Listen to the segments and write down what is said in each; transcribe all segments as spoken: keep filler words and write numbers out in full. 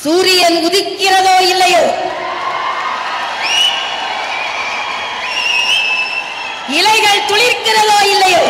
சூரியன் உதிக்கிறதோ இல்லையோ, இலைகள் துளிர்க்கிறதோ இல்லையோ,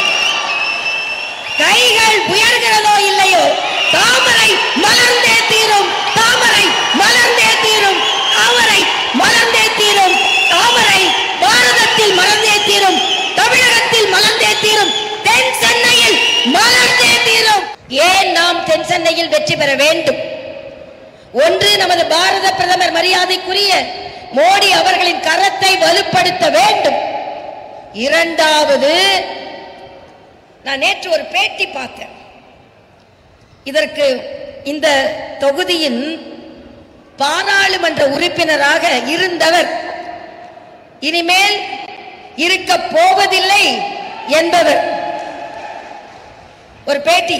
கைகள் உயர்கிறதோ இல்லையோ, தாமரை மலர்ந்தே தீரும், தாமரை மலர்ந்தே தீரும், தாமரை மலர்ந்தே தீரும், தாமரை பாரதத்தில் மலர்ந்தே தீரும், தமிழகத்தில் மலர்ந்தே தீரும், தென் சென்னையில் மலர்ந்தே தீரும். ஏன் நாம் தென் சென்னையில் வெற்றி பெற வேண்டும்? ஒன்று, நமது பாரத பிரதமர் மரியாதைக்குரிய மோடி அவர்களின் கரத்தை வலுப்படுத்த வேண்டும். இரண்டாவது, நான் நேற்று ஒரு பேட்டி பார்த்தேன். இதற்கு இந்த தொகுதியின் பாராளுமன்ற உறுப்பினராக இருந்தவர் இனிமேல் இருக்க போவதில்லை என்பவர் ஒரு பேட்டி.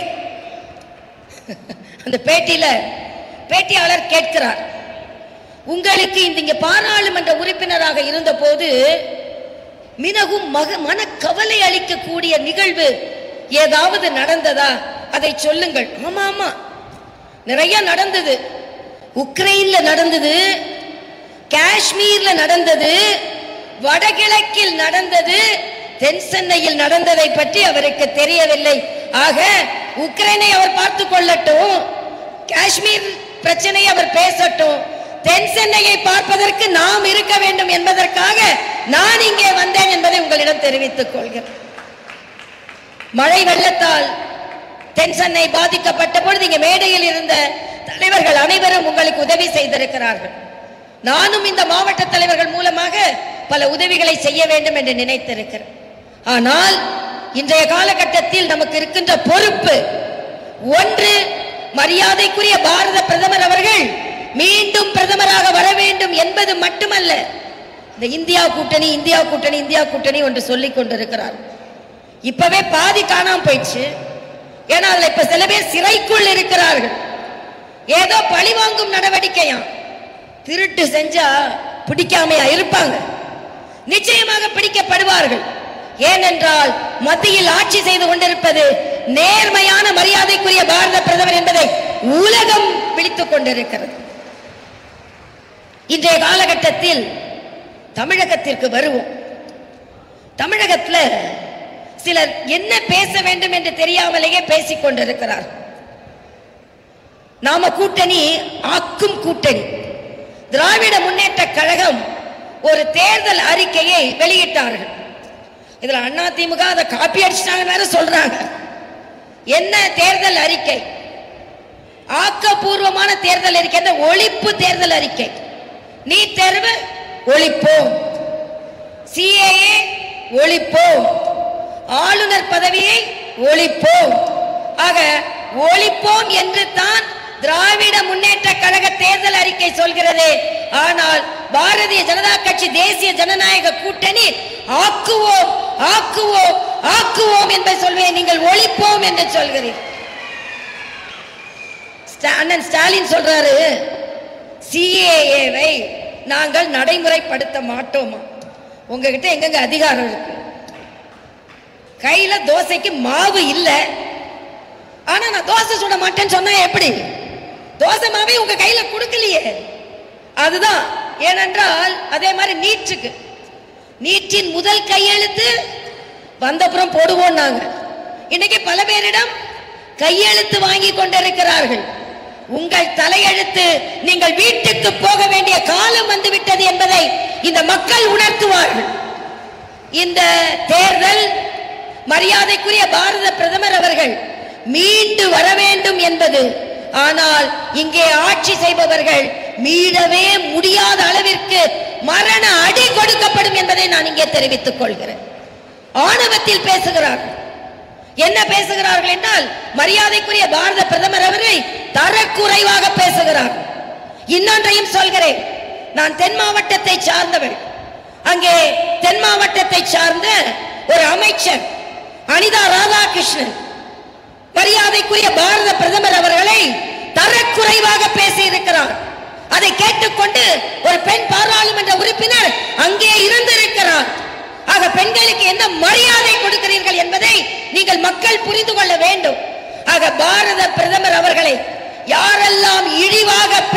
அந்த பேட்டியில பேட்டியாளர் கேட்கிறார், உங்களுக்கு இந்த பாராளுமன்ற உறுப்பினராக இருந்த போது மிகவும் மன கவலை அளிக்கக்கூடிய நிகழ்வு ஏதாவது நடந்ததா? அதை சொல்லுங்கள். ஆமா ஆமா, நிறைய நடந்தது. உக்ரைன்ல நடந்தது, காஷ்மீர்ல நடந்தது, வடகிழக்கில் நடந்தது, தென் சென்னையில் நடந்ததை பற்றி அவருக்கு தெரியவில்லை. ஆக உக்ரைனை அவர் பார்த்துக் கொள்ளட்டும், காஷ்மீர் பிரச்சனையை அவர் பேசட்டும், தென் சென்னையை பார்ப்பதற்கு நாம் இருக்க வேண்டும் என்பதற்காக நான் இங்கே வந்தேன் என்பதை உங்களிடம் தெரிவித்துக் கொள்கிறேன். மழை வெள்ளத்தால் தென் சென்னை பாதிக்கப்பட்ட பொழுது இங்கே மேடையில் இருந்த தலைவர்கள் அனைவரும் உங்களுக்கு உதவி செய்திருக்கிறார்கள். நானும் இந்த மாவட்ட தலைவர்கள் மூலமாக பல உதவிகளை செய்ய வேண்டும் என்று நினைத்திருக்கிறேன். ஆனால் இன்றைய காலகட்டத்தில் நமக்கு இருக்கின்ற பொறுப்பு ஒன்று, மரியாதைக்குரிய பாரத பிரதமர் அவர்கள் மீண்டும் பிரதமராக வர வேண்டும் என்பது மட்டுமல்ல, இந்த இந்தியா கூட்டணி இந்தியா கூட்டணி இந்தியா கூட்டணி ஒன்று சொல்லிக் கொண்டிருக்கிறார். இப்பவே பாதி காணாம போயிடுச்சு. ஏன்னா அதுல இப்ப சில பேர் சிறைக்குள் இருக்கிறார்கள். ஏதோ பழிவாங்கும் நடவடிக்கையா, திருட்டு செஞ்சா பிடிக்காமையா இருப்பாங்க, நிச்சயமாக பிடிக்கப்படுவார்கள். ஏனென்றால் மத்தியில் ஆட்சி செய்து கொண்டிருப்பது நேர்மையான மரியாதைக்குரிய பாரத பிரதமர் என்பதை உலகம் விழித்துக் கொண்டிருக்கிறது. இன்றைய காலகட்டத்தில் தமிழகத்திற்கு வருவோம். தமிழகத்தில் சிலர் என்ன பேச வேண்டும் என்று தெரியாமலேயே பேசிக் கொண்டிருக்கிறார். நாம கூட்டணி ஆக்கும் கூட்டணி. திராவிட முன்னேற்ற கழகம் ஒரு தேர்தல் அறிக்கையை வெளியிட்டார்கள். இதுல அண்ணா திமுக அதை காப்பி அடிச்சிட்டாங்க சொல்றாங்க. என்ன தேர்தல் அறிக்கை? ஆக்கப்பூர்வமான தேர்தல் அறிக்கை, ஒழிப்பு தேர்தல் அறிக்கை. நீட் தேர்வு ஒழிப்போம், சிஏஏ ஒழிப்போம், ஆளுநர் பதவியை ஒழிப்போம். ஆக ஒழிப்போம் என்று தான் திராவிட முன்னேற்ற கழக தேர்தல் அறிக்கை சொல்கிறது. ஆனால் பாரதிய ஜனதா கட்சி தேசிய ஜனநாயக கூட்டணி ஆக்குவோம் ஆக்குவோம் ஆக்குவோம் என்பதை சொல்வேன், நீங்கள் ஒழிப்போம் என்று சொல்கிறீர்கள். அண்ணன் ஸ்டாலின் சொல்றாரு, சிஏஏவை நாங்கள் நடைமுறைப்படுத்த மாட்டோமா? உங்ககிட்ட எங்கெங்க அதிகாரம் இருக்கு? கையில தோசைக்கு மாவு இல்ல, ஆனா நான் தோசை சுட மாட்டேன்னு சொன்னா எப்படி? தோசை மாவை உங்க கையில கொடுக்கலையே. அதுதான். ஏனென்றால் அதே மாதிரி நீட்டுக்கு, நீட்டின் முதல் கையெழுத்து வந்தப்புறம் போடுவோம் நாங்க. இன்னைக்கு பல பேரிடம் கையெழுத்து வாங்கி கொண்டிருக்கிறார்கள். உங்கள் தலையெழுத்து நீங்கள் வீட்டுக்கு போக வேண்டிய காலம் வந்துவிட்டது என்பதை இந்த மக்கள் உணர்த்துவார்கள். இந்த தேர்தல் மரியாதைக்குரிய பாரத பிரதமர் அவர்கள் மீண்டு வர வேண்டும் என்பது. ஆனால் இங்கே ஆட்சி செய்பவர்கள் மீளவே முடியாத அளவிற்கு மரண அடி கொடுக்கப்படும் என்பதை நான் இங்கே தெரிவித்துக் கொள்கிறேன். ஆணவத்தில் பேசுகிறார்கள். என்ன பேசுகிறார்கள் என்றால், மரியாதைக்குரிய பாரத பிரதமர் அவரை தரக்குறைவாக பேசுகிறார்கள். இன்னொன்றையும் சொல்கிறேன், நான் தென் மாவட்டத்தை சார்ந்தவள். அங்கே தென் மாவட்டத்தை சார்ந்த ஒரு அமைச்சர் அனிதா ராதாகிருஷ்ணன் மரியாதைக்குரிய பாரத பிரதமர் அவர்களை தரக்குறைவாக பேசி இருக்கிறார். அதை கேட்டுக்கொண்டு ஒரு பெண் பாராளுமன்ற உறுப்பினர் அங்கே இருந்திருக்கிறார். ஆக பெண்களுக்கு என்ன மரியாதை கொடுக்கிறீர்கள் என்பதை நீங்கள் மக்கள் புரிந்து கொள்ள வேண்டும். ஆக பாரத பிரதமர் அவர்களை யாரெல்லாம் இழிவாக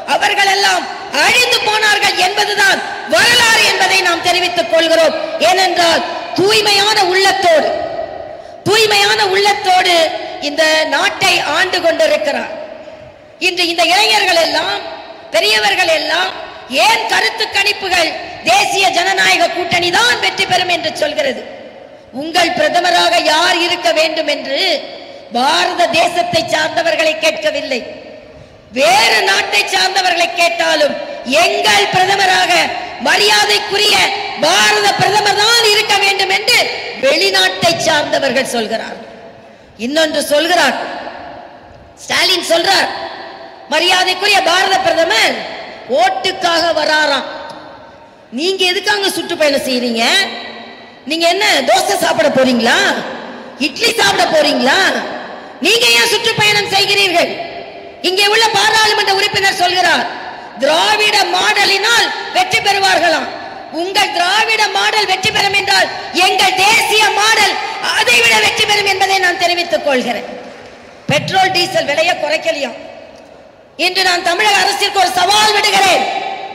அவர்கள் எல்லாம் அழிந்து போனார்கள் என்பதுதான் வரலாறு என்பதை நாம் தெரிவித்துக் கொள்கிறோம். ஏனென்றால் தூய்மையான உள்ளத்தோடு தூய்மையான உள்ளத்தோடு இந்த நாட்டை ஆண்டு கொண்டிருக்கிறார். இன்று இந்த இளைஞர்கள் எல்லாம் பெரியவர்கள் எல்லாம் ஏன் கருத்து கணிப்புகள் தேசிய ஜனநாயக கூட்டணி தான் வெற்றி பெறும் என்று சொல்கிறது? உங்கள் பிரதமராக யார் இருக்க வேண்டும் என்று பாரத தேசத்தை சார்ந்தவர்களை கேட்கவில்லை, வேறு நாட்டை சார்ந்தவர்களை கேட்டாலும் எங்கள் பிரதமராக மரியாதைக்குரிய பாரத பிரதமர் தான் இருக்க வேண்டும் என்று வெளிநாட்டை சார்ந்தவர்கள் சொல்கிறார். இன்னொன்று சொல்கிறார், ஸ்டாலின் சொல்றார், மரியாதைக்குரிய பாரத பிரதமர் ஓட்டுக்காக வராராம். நீங்க எதுக்காக சுற்றுப்பயணம் செய்றீங்க? நீங்க என்ன தோசை சாப்பிட போறீங்களா? இட்லி சாப்பிட போறீங்களா? நீங்க ஏன் சுற்றுப்பயணம் செய்கிறீர்கள்? இங்கே உள்ள பாராளுமன்ற உறுப்பினர் சொல்கிறார், திராவிட மாடலினால் வெற்றி பெறுவார்களாம். உங்கள் திராவிட மாடல் வெற்றி பெறும் என்றால் எங்கள் தேசிய மாடல் அதை விட வெற்றி பெறும் என்பதை நான் தெரிவித்துக் கொள்கிறேன். பெட்ரோல் டீசல் விலையை குறைக்கலையாம். இன்று நான் தமிழக அரசிற்கு ஒரு சவால் விடுகிறேன்.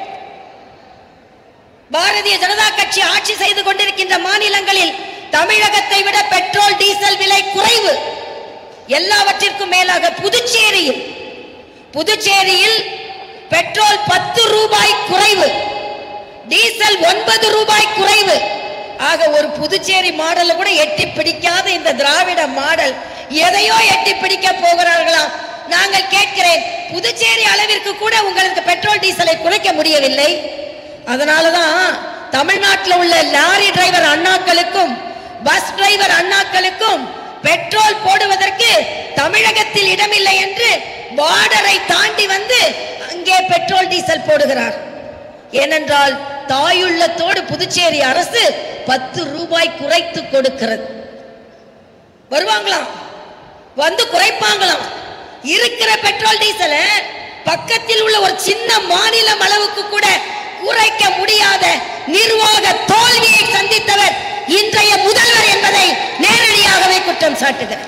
பாரதிய ஜனதா கட்சி ஆட்சி செய்து கொண்டிருக்கின்ற மாநிலங்களில் தமிழகத்தை விட பெட்ரோல் டீசல் விலை குறைவு. எல்லாவற்றிற்கும் மேலாக புதுச்சேரியில் புதுச்சேரியில் பெட்ரோல் பத்து ரூபாய் குறைவு, டீசல் ஒன்பது ரூபாய் குறைவு. ஆக ஒரு புதுச்சேரி மாடல் கூட எட்டி பிடிக்காத இந்த திராவிட மாடல் எதையோ எட்டி பிடிக்க போகிறார்களாம். நாங்கள் கேட்கிறேன், புதுச்சேரி அளவிற்கு கூட உங்களுக்கு பெட்ரோல் டீசலை குறைக்க முடியவில்லை. அதனாலதான் தமிழ்நாட்டில் உள்ள லாரி டிரைவர் அண்ணாக்களுக்கும் பஸ் டிரைவர் அண்ணாக்களுக்கும் பெட்ரோல் போடுவதற்கு தமிழகத்தில் இடமில்லை என்று பார்டரை தாண்டி வந்து அங்கே பெட்ரோல் டீசல் போடுகிறார். ஏனென்றால் தாயுள்ளத்தோடு புதுச்சேரி அரசு பத்து ரூபாய் குறைத்து கொடுக்கிறது. வருவாங்களாம், வந்து குறைப்பாங்களாம். இருக்கிற பெட்ரோல் டீசலை பக்கத்தில் உள்ள ஒரு சின்ன மாநிலம் அளவுக்கு கூட குறைக்க முடியாத நிர்வாக தோல்வியை சந்தித்தவர் இன்றைய முதல்வர் என்பதை நேரடியாகவே குற்றம் சாட்டுகிறார்.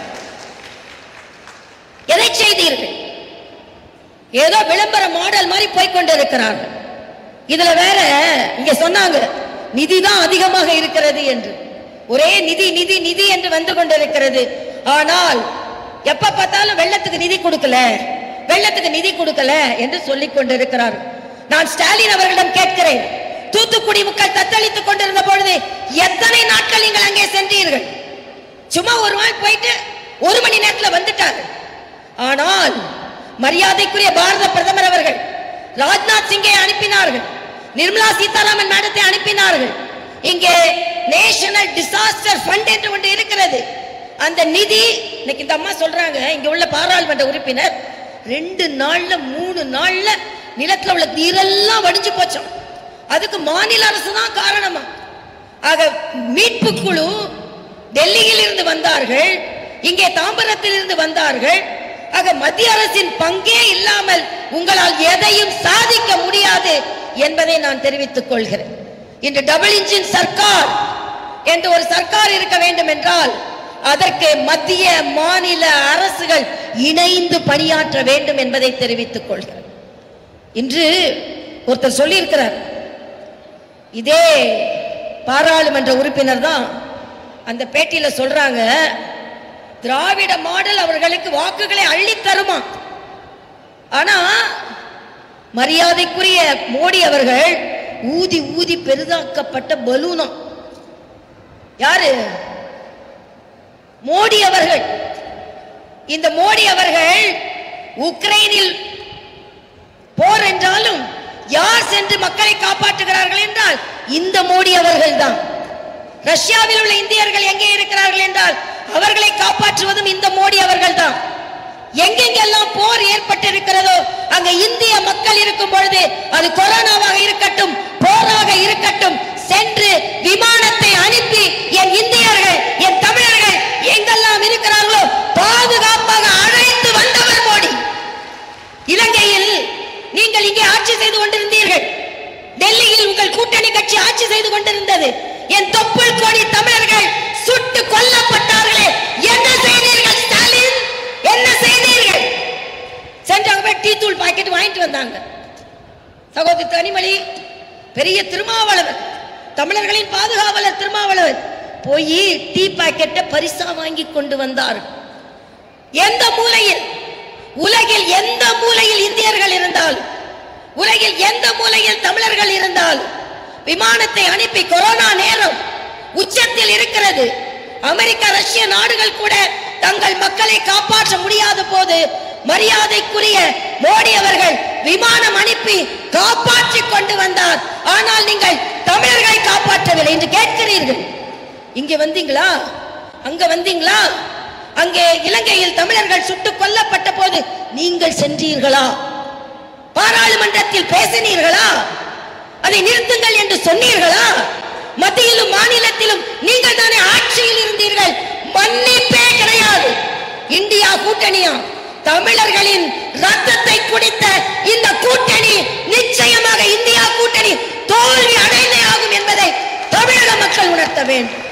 எதை செய்தீர்கள்? ஏதோ விளம்பர மாடல் மாதிரி போய்கொண்டிருக்கிறார்கள். இதுல வேற இங்க சொன்னாங்க நிதிதான் அதிகமாக இருக்கிறது என்று. ஒரே நிதி நிதி நிதி என்று வந்து கொண்டிருக்கிறது. ஆனால் எப்ப பார்த்தாலும் வெள்ளத்துக்கு நிதி கொடுக்கல, வெள்ளத்துக்கு நிதி கொடுக்கல என்று சொல்லிக் கொண்டிருக்கிறார். நான் ஸ்டாலின் அவர்களிடம் கேட்கிறேன், தூத்துக்குடி மக்கள் தத்தளித்துக் கொண்டிருந்த பொழுது எத்தனை நாட்கள் நீங்கள் அங்கே சென்றீர்கள்? சும்மா ஒரு நாள் போயிட்டு ஒரு மணி நேரத்தில் வந்துட்டாங்க. ஆனால் மரியாதைக்குரிய பாரத பிரதமர் அவர்கள் ராஜ்நாத் சிங்கை அனுப்பினார்கள், நிர்மலா சீதாராமன் மேடத்தை அனுப்பினார்கள். இங்கே நேஷனல் டிசாஸ்டர் ஃபண்ட் என்று ஒன்று இருக்கிறது. அந்த நிதி இன்னைக்கு இந்த அம்மா சொல்றாங்க, இங்க உள்ள பாராளுமன்ற உறுப்பினர், ரெண்டு நாள்ல மூணு நாள்ல நிலத்துல உள்ள நீரெல்லாம் வடிஞ்சு போச்சோம். அதுக்கு மாநில அரசு தான் காரணமா. ஆக மீட்பு குழு டெல்லியில் இருந்து வந்தார்கள், இங்கே தாம்பரத்தில் இருந்து வந்தார்கள். ஆக மத்திய அரசின் பங்கே இல்லாமல் உங்களால் எதையும் சாதிக்க முடியாது என்பதை நான் தெரிவித்துக் கொள்கிறேன். இன்று டபுள் இன்ஜின் சர்க்கார் என்று ஒரு சர்க்கார் இருக்க வேண்டும் என்றால் அதற்கு மத்திய மாநில அரசுகள் இணைந்து பணியாற்ற வேண்டும் என்பதை தெரிவித்துக் கொள்கிறேன். இன்று ஒருத்தர் சொல்லி இருக்கிறார், இதே பாராளுமன்ற உறுப்பினர் தான் அந்த பேட்டியில சொல்றாங்க, திராவிட மாடல் அவர்களுக்கு வாக்குகளை அள்ளி தருமா. ஆனா மரியாதைக்குரிய மோடி அவர்கள் ஊதி ஊதி பெரிதாக்கப்பட்ட பலூனம். யாரு? மோடி அவர்கள். இந்த மோடி அவர்கள் உக்ரைனில் போர் என்றாலும் யார் சென்று மக்களை காப்பாற்றுகிறார்கள் என்றால் இந்த மோடி அவர்கள் தான். ரஷ்யாவில் உள்ள இந்தியர்கள் எங்கே இருக்கிறார்கள் என்றால் அவர்களை காப்பாற்றுவதும் இந்த மோடி அவர்கள் தான். எங்கெங்கெல்லாம் போர் ஏற்பட்டிருக்கிறதோ அங்க இந்திய மக்கள் இருக்கும் பொழுது, அது கொரோனாவாக இருக்கட்டும் போராக இருக்கட்டும், சென்று விமானத்தை அனுப்பி என் இந்தியர்கள் என் தமிழர்கள் எங்கெல்லாம் இருக்கிறார்களோ பாதுகாப்பாக அழைத்து வந்தவர் மோடி. இலங்கையில் நீங்கள் இங்கே ஆட்சி செய்து கொண்டிருந்தீர்கள், டெல்லியில் உங்கள் கூட்டணி கட்சி ஆட்சி செய்து கொண்டிருந்தது. என் தொப்புள் கொடி தமிழர்கள் சுட்டு கொல்லப்பட்டார்களே, என்ன செய்தீர்கள் ஸ்டாலின்? என்ன செய்தீர்கள்? சென்றாங்க, டீ தூள் பாக்கெட் வாங்கிட்டு வந்தாங்க. சகோதரி கனிமொழி பெரிய திருமாவளவன், தமிழர்களின் பாதுகாவலர் திருமாவளவன் போய் டீ பாக்கெட்டை பரிசா வாங்கி கொண்டு வந்தார். எந்த மூலையில், உலகில் எந்த மூலையில் இந்தியர்கள் இருந்தால், உலகில் எந்த மூலையில் தமிழர்கள் இருந்தால் விமானத்தை அனுப்பி, கொரோனா நேரம் உச்சத்தில் இருக்கிறது, அமெரிக்கா ரஷ்ய நாடுகள் கூட தங்கள் மக்களை காப்பாற்ற முடியாத போது மரியாதைக்குரிய மோடி அவர்கள் விமானம் அனுப்பி காப்பாற்றி கொண்டு வந்தார். ஆனால் நீங்கள் தமிழர்களை காப்பாற்றவில்லை என்று கேட்கிறீர்கள். இங்கே வந்தீங்களா? அங்க வந்தீங்களா? அங்கே இலங்கையில் தமிழர்கள் சுட்டுக் கொல்லப்பட்ட போது நீங்கள் சென்றீர்களா? பாராளுமன்றத்தில் பேசினீர்களா? அதை நிறுத்துங்கள் என்று சொன்னீர்களா? மத்தியிலும் மாநிலத்திலும் நீங்கள் தானே ஆட்சியில் இருந்தீர்கள். மன்னிப்பே கிடையாது. இந்தியா கூட்டணியா? தமிழர்களின் ரத்தத்தை குடித்த இந்த கூட்டணி நிச்சயமாக இந்தியா கூட்டணி தோல்வி அடைந்தே ஆகும் என்பதை தமிழக மக்கள் உணர்த்த வேண்டும்.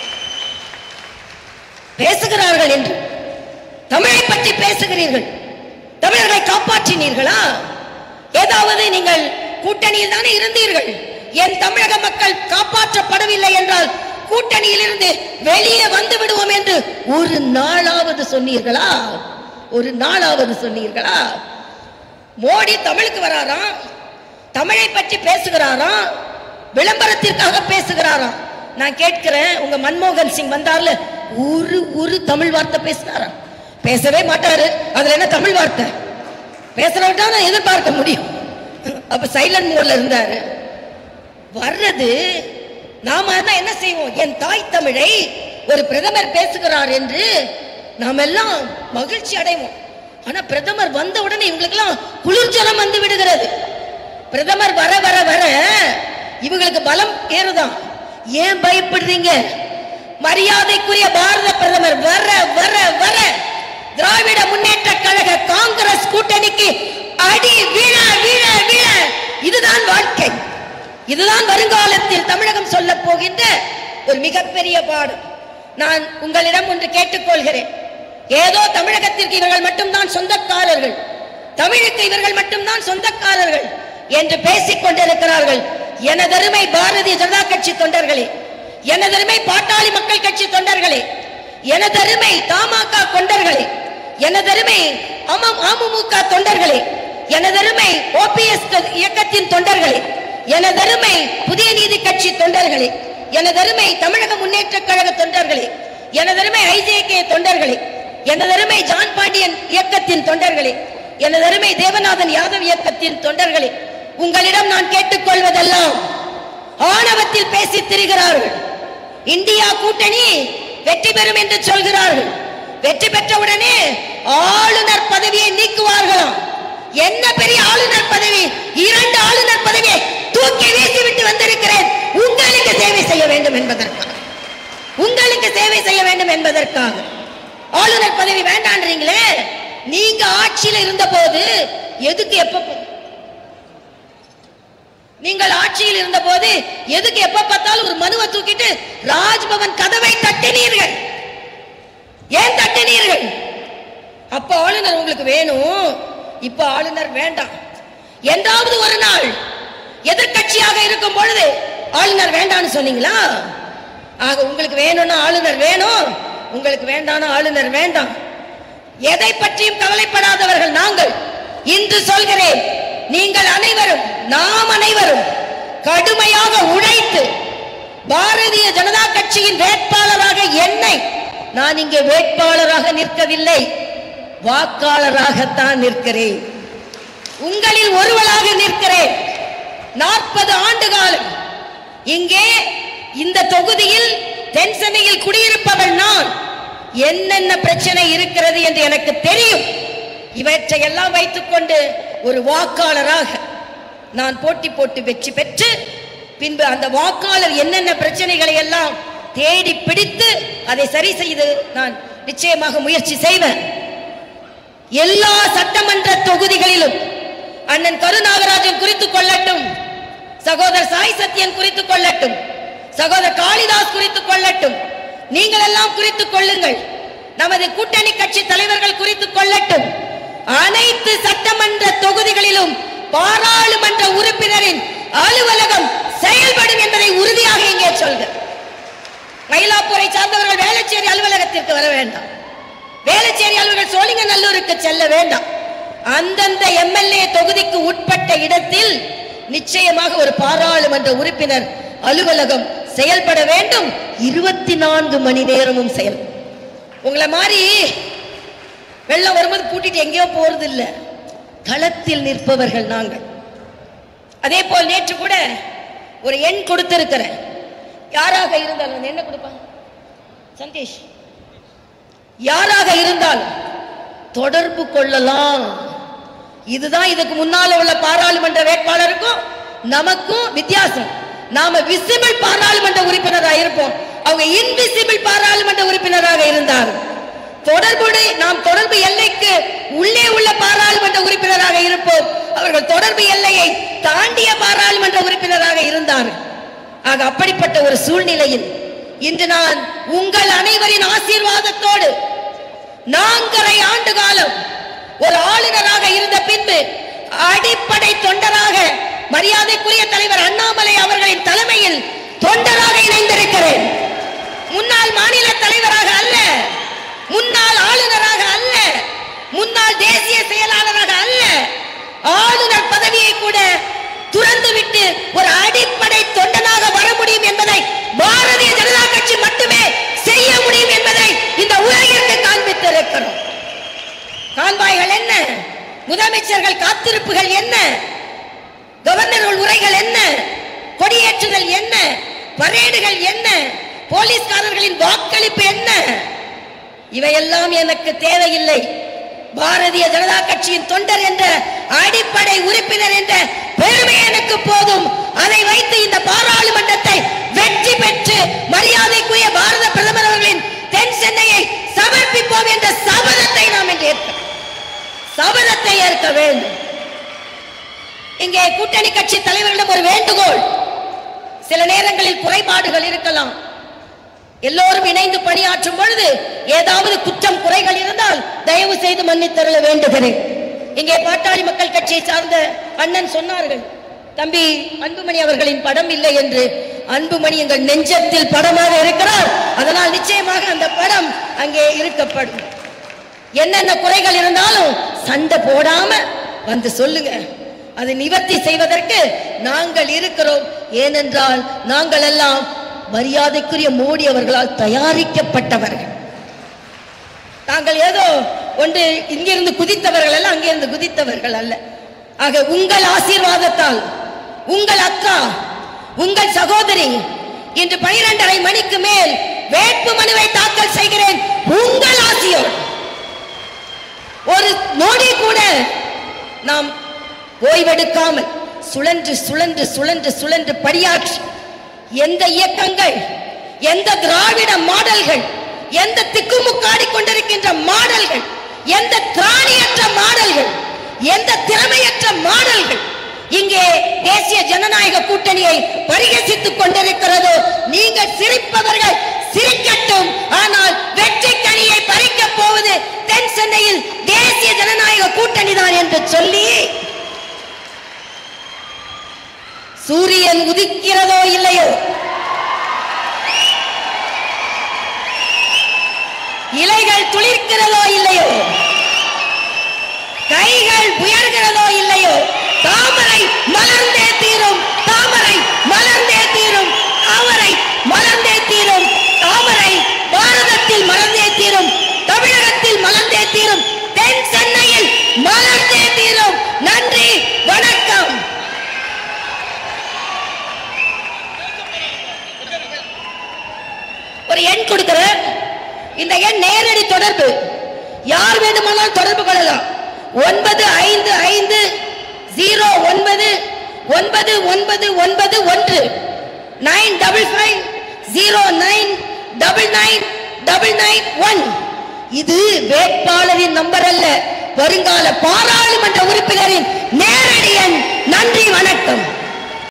பேசுகிறார்கள் என்று தமிழை பற்றி பேசுகிறீர்கள். தமிழர்களை காப்பாற்றினீர்களா? ஏதாவது நீங்கள் கூட்டணியில் தானே இருந்தீர்கள். என் தமிழக மக்கள் காப்பாற்றப்படவில்லை என்றால் கூட்டணியில் இருந்து வெளியே வந்து விடுவோம் என்று ஒரு நாளாவது சொன்னீர்களா? ஒரு நாளாவது சொன்னீர்களா? மோடி தமிழுக்கு வராராம், தமிழை பற்றி பேசுகிறாராம், விளம்பரத்திற்காக பேசுகிறாராம். நான் கேட்கிறேன், உங்க மன்மோகன் சிங் வந்தார்ல, ஒரு ஒரு தமிழ் வார்த்தை பேசினாரா? பேசவே மாட்டாரு. அதுல என்ன தமிழ் வார்த்தை? பேசுறவர்தான் நான் எதிர்பார்க்க முடியும். அப்ப சைலண்ட் மோட்ல இருந்தாரு. வர்றது நாம என்ன செய்வோம்? என் தாய் தமிழை ஒரு பிரதமர் பேசுகிறார் என்று நாம் எல்லாம் மகிழ்ச்சி அடைவோம். ஆனா பிரதமர் வந்த உடனே இவங்களுக்கு எல்லாம் குளிர்ஜலம் வந்து விடுகிறது. பிரதமர் வர வர வர இவங்களுக்கு பலம் ஏறுதான். ஏன் பயப்படுறீங்க? மரியாதைக்குரிய பாரத பிரதமர் வர வர வர திராவிட முன்னேற்ற கழக காங்கிரஸ் கூட்டணிக்கு அடி வீழ வீழ வீழ. இதுதான் வாழ்க்கை. இதுதான் வருங்காலத்தில் தமிழகம் சொல்ல போகின்ற ஒரு மிகப்பெரிய பாடம். நான் உங்களிடம் ஒன்று கேட்டுக்கொள்கிறேன். ஏதோ தமிழகத்திற்கு இவர்கள் மட்டும்தான் சொந்தக்காரர்கள், தமிழுக்கு இவர்கள் மட்டும்தான் சொந்தக்காரர்கள் என்று பேசிக் கொண்டிருக்கிறார்கள். எனதருமை பாரதிய ஜனதா கட்சி தொண்டர்களே, எனதருமை பாட்டாளி மக்கள் கட்சி தொண்டர்களே, எனதருமை தமாக தொண்டர்களே, எனதருமை அமமுக தொண்டர்களே, எனதருமை ஓபிஎஸ் இயக்கத்தின் தொண்டர்களே, எனதருமை புதிய நீதி கட்சி தொண்டர்களே, எனதருமை தமிழக முன்னேற்ற கழக தொண்டர்களே, எனதருமை ஐஜேகே தொண்டர்களே, எனதருமை ஜான் பாண்டியன் இயக்கத்தின் தொண்டர்களே, எனதருமை தேவநாதன் யாதவ் இயக்கத்தின் தொண்டர்களே, உங்களிடம் நான் கேட்டுக்கொள்வதெல்லாம், ஆணவத்தில் பேசி திரிகிறார்கள். இந்தியா கூட்டணி வெற்றி பெறும் என்று சொல்கிறார்கள். வெற்றி பெற்றவுடனே ஆளுநர் பதவியை நீக்குவார்களாம். என்ன பெரிய ஆளுநர் பதவி? இரண்டு ஆளுநர் பதவியை தூக்கி வீசிவிட்டு வந்திருக்கிறேன். உங்களுக்கு சேவை செய்ய வேண்டும் என்பதற்காக, உங்களுக்கு சேவை செய்ய வேண்டும் என்பதற்காக. ஆளுநர் பதவி வேண்டான்றீங்களே. நீங்க ஆட்சியில் இருந்த போது எதுக்கு எப்ப நீங்கள் ஆட்சியில் இருந்த போது எதுக்கு எப்ப பார்த்தாலும் ஒரு மனுவை தூக்கிட்டு ராஜ்பவன் கதவை தட்டினீர்கள்? ஏன் தட்டினீர்கள்? அப்ப ஆளுநர் உங்களுக்கு வேணும், இப்ப ஆளுநர் வேண்டாம். என்றாவது ஒரு நாள் எதிர்கட்சியாக இருக்கும் பொழுது ஆளுநர் வேண்டாம்னு சொன்னீங்களா? ஆக உங்களுக்கு வேணும்னா ஆளுநர் வேணும், உங்களுக்கு வேண்டாம்னா ஆளுநர் வேண்டாம். எதை பற்றியும் கவலைப்படாதவர்கள் நாங்கள். இன்று சொல்கிறேன், நீங்கள் அனைவரும், நாம் அனைவரும் கடுமையாக உழைத்து பாரதிய ஜனதா கட்சியின் வேட்பாளராக என்னை, நான் இங்கே வேட்பாளராக நிற்கவில்லை, வாக்காளராகத்தான் நிற்கிறேன். உங்களில் ஒருவராக நிற்கிறேன். நாற்பது ஆண்டு காலம் இங்கே இந்த தொகுதியில் தென் சென்னையில் குடியிருப்பவள் நான். என்னென்ன பிரச்சனை இருக்கிறது என்று எனக்கு தெரியும். இவற்றை எல்லாம் வைத்துக் கொண்டு ஒரு வாக்காளராக நான் போட்டி போட்டு வெற்றி பெற்று பின்பு அந்த வாக்காளர் என்னென்ன பிரச்சனைகளை எல்லாம் தேடி பிடித்து அதை சரி செய்து நான் நிச்சயமாக முயற்சி செய்வேன். எல்லா சட்டமன்ற தொகுதிகளிலும் அண்ணன் கருநாகராஜன் குறித்துக் கொள்ளட்டும், சகோதரர் சாய் சத்யன் குறித்துக் கொள்ளட்டும், சகோதரர் காளிதாஸ் குறித்துக் கொள்ளட்டும், நீங்கள் எல்லாம் குறித்துக் கொள்ளுங்கள், நமது கூட்டணி கட்சி தலைவர்கள் குறித்துக் கொள்ளட்டும். அனைத்து சட்டமன்ற தொகுதிகளிலும் பாராளுமன்ற உறுப்பினரின் அலுவலகம் செயல்படும் என்பதை உறுதியாக இங்கே சொல்க. மயிலாப்பூரை சார்ந்தவர்கள் வேளச்சேரி அலுவலகத்திற்கு வர வேண்டாம், வேளச்சேரி அலுவலர்கள் சோழிங்கநல்லூருக்கு செல்ல வேண்டாம். அந்தந்த எம்எல்ஏ தொகுதிக்கு உட்பட்ட இடத்தில் நிச்சயமாக ஒரு பாராளுமன்ற உறுப்பினர் அலுவலகம் செயல்பட வேண்டும். இருபத்தி நான்கு மணி நேரமும் செயல். உங்களை மாதிரி வெள்ளம் வரும்போது பூட்டிட்டு எங்கேயோ போறது இல்லை, களத்தில் நிற்பவர்கள் நாங்கள். அதே போல் நேற்று கூட ஒரு எண் கொடுத்திருக்கிறேன். யாராக இருந்தாலும் என்ன கொடுப்பாங்க சந்தேஷ், யாராக இருந்தாலும் தொடர்பு கொள்ளலாம். இதுதான் இதுக்கு முன்னால உள்ள பாராளுமன்ற வேட்பாளருக்கும் நமக்கும் வித்தியாசம். நாம விசிபிள் பாராளுமன்ற உறுப்பினராக இருப்போம், அவங்க இன்விசிபிள் பாராளுமன்ற உறுப்பினராக இருந்தார். தொடர்பு நாம் தொடர்பு எல்லைக்கு உள்ளே உள்ள பாராளுமன்ற உறுப்பினராக இருப்போம், அவர்கள் தொடர்பு எல்லையை தாண்டிய பாராளுமன்ற உறுப்பினராக இருந்தார். ஆக அப்படிப்பட்ட ஒரு சூழ்நிலையில் இன்று நான் உங்கள் அனைவரின் ஆசீர்வாதத்தோடு நான்கரை ஆண்டு காலம் ஒரு ஆளுநராக இருந்த பின்பு அடிப்படை தொண்டராக மரியாதைக்குரிய தலைவர் அண்ணாமலை அவர்களின் தலைமையில் தொண்டராக இணைந்திருக்கிறேன். முன்னாள் மாநில தலைவராக அல்ல, முன்னாள் ஆளுநராக அல்ல, முன்னாள் தேசிய செயலாளராக அல்ல, ஆளுநர் பதவியை கூட துறந்துவிட்டு ஒரு அடிப்படை தொண்டனாக வர முடியும் என்பதை பாரதிய ஜனதா கட்சி மட்டுமே செய்ய முடியும் என்பதை இந்த உலகிற்கு காண்பித்திருக்கிறோம். கான்வாய்கள் என்ன, முதலமைச்சர்கள் காத்திருப்புகள் என்ன, கவர்னர்கள் உரைகள் என்ன, கொடியேற்றுதல் என்ன, பரேடுகள் என்ன, போலீஸ்காரர்களின் வாக்களிப்பு என்ன, இவையெல்லாம் எனக்கு தேவையில்லை. பாரதிய ஜனதா கட்சியின் தொண்டர் என்ற அடிப்படை உறுப்பினர் என்ற பெருமை எனக்கு போதும். அதை வைத்து இந்த பாராளுமன்றத்தை வெற்றி பெற்று மரியாதைக்குரிய பாரத பிரதமர் அவர்களின் தென் சென்னையை சமர்ப்பிப்போம் என்ற சபதத்தை நாம் இன்று ஏற்க சபதத்தை ஏற்க வேண்டும். இங்கே கூட்டணி கட்சி தலைவர்களிடம் ஒரு வேண்டுகோள். சில நேரங்களில் குறைபாடுகள் இருக்கலாம், எல்லோரும் இணைந்து பணியாற்றும் பொழுது ஏதாவது குற்றம் குறைகள் இருந்தால் தயவு செய்து மன்னித்தருள வேண்டுகிறேன். இங்கே பாட்டாளி மக்கள் கட்சியை சார்ந்த அண்ணன் சொன்னார்கள், தம்பி அன்புமணி அவர்களின் படம் இல்லை என்று. அன்புமணி எங்கள் நெஞ்சத்தில் படமாக இருக்கிறார், அதனால் நிச்சயமாக அந்த படம் அங்கே இருக்கப்படும். என்னென்ன குறைகள் இருந்தாலும் சண்டை போடாம வந்து சொல்லுங்க, அதை நிவர்த்தி செய்வதற்கு நாங்கள் இருக்கிறோம். ஏனென்றால் நாங்கள் எல்லாம் மரியாதைக்குரிய மோடி அவர்களால் தயாரிக்கப்பட்டவர்கள். நாங்கள் ஏதோ ஒன்று இங்கிருந்து குதித்தவர்கள் அல்ல, அங்கிருந்து குதித்தவர்கள் அல்ல. ஆக உங்கள் ஆசீர்வாதத்தால் உங்கள் அக்கா, உங்கள் சகோதரி இன்று பனிரெண்டரை மணிக்கு மேல் வேட்பு மனுவை தாக்கல் செய்கிறேன். உங்கள் ஆசியோடு ஒரு நொடி கூட நாம் ஓய்வெடுக்காமல் சுழன்று சுழன்று சுழன்று சுழன்று படியாற்றி எந்த இயக்கங்கள், எந்த திராவிட மாடல்கள், எந்த திக்குமுக்காடி கொண்டிருக்கின்ற மாடல்கள், எந்த திராணியற்ற மாடல்கள், எந்த திறமையற்ற மாடல்கள் இங்கே தேசிய ஜனநாயக கூட்டணியை பரிகசித்துக் கொண்டிருக்கிறதோ, நீங்கள் சிரிப்பவர்கள் சிரிக்கட்டும். ஆனால் வெற்றி கனியை பறிக்கப் போவது தென் சென்னையில் தேசிய ஜனநாயக கூட்டணி தான் என்று சொல்லி சூரியன் உதிக்கிறதோ இல்லையோ, இலைகள் துளிர்க்கிறதோ இல்லையோ, கைகள் உயர்கிறதோ இல்லையோ, தாமரை மலர்ந்தே தீரும், தாமரை மலர்ந்தே தீரும், தாமரை மலர்ந்தே தீரும், தாமரை பாரதத்தில் மலர்ந்தே தீரும், தமிழகத்தில் மலர்ந்தே தீரும், தென் சென்னையில் மலர்ந்தே தீரும். நன்றி, வணக்கம். ஒரு எண் கொடுக்கிற, இந்த எண் நேரடி தொடர்பு, யார் வேண்டுமானாலும் தொடர்பு கொள்ளலாம். ஒன்பது ஐந்து ஐந்து ஜீரோ ஒன்பது ஒன்பது ஒன்பது ஒன்பது ஒன்று nine double five zero nine double nine double nine one. இது வேட்பாளரின் நம்பர் அல்ல, வருங்கால பாராளுமன்ற உறுப்பினரின் நேரடி எண். நன்றி, வணக்கம்.